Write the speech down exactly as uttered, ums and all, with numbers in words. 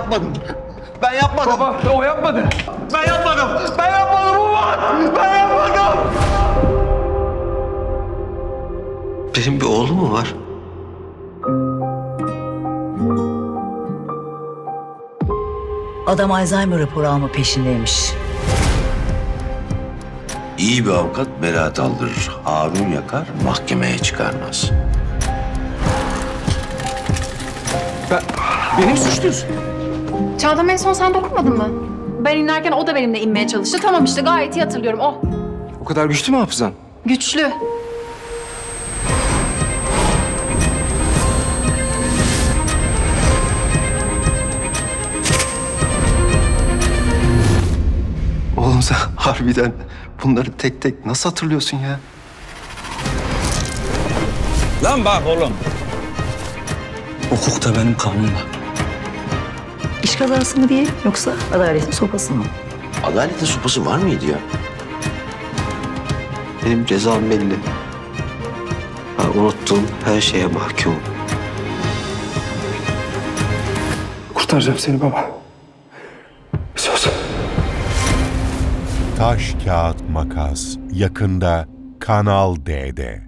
yapmadım. Ben yapmadım. Baba o yapmadı. Ben yapmadım. Ben yapmadım Umut. Ben yapmadım. Benim bir oğlum mu var? Adam Alzheimer raporu alma peşindeymiş. İyi bir avukat beraat aldırır. Harun yakar, mahkemeye çıkarmaz. Ben, benim suçluyorsun. Çağatay en son sen dokunmadın mı? Ben inerken o da benimle inmeye çalıştı. Tamam işte gayet iyi hatırlıyorum. Oh. O kadar güçlü mü hafızan? Güçlü. Oğlum sen harbiden bunları tek tek nasıl hatırlıyorsun ya? Lan bak oğlum. Hukuk da benim kanunumda. İş kazası mı diye yoksa adaletin sopası mı? Adaletin sopası var mıydı ya? Benim cezam belli. Ben unuttuğum her şeye mahkumum. Kurtaracağım seni baba. Söz. Taş, Kağıt, Makas yakında Kanal D'de.